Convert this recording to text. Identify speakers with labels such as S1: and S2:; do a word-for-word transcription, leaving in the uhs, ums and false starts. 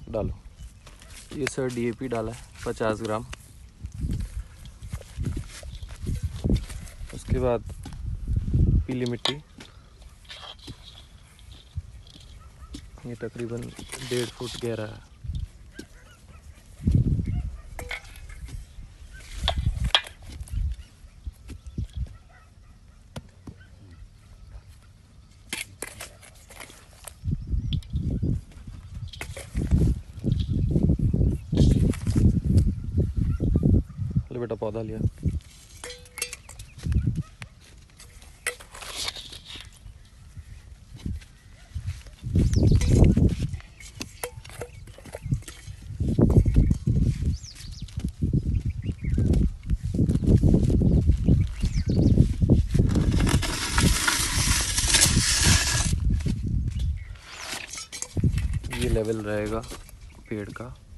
S1: डालो। ये sir DAP डाला है पचास ग्राम। उसके बाद पीली मिट्टी, ये तकरीबन डेढ़ फुट गहरा है। ले बेटा पौधा लिया। ये लेवल रहेगा पेड़ का।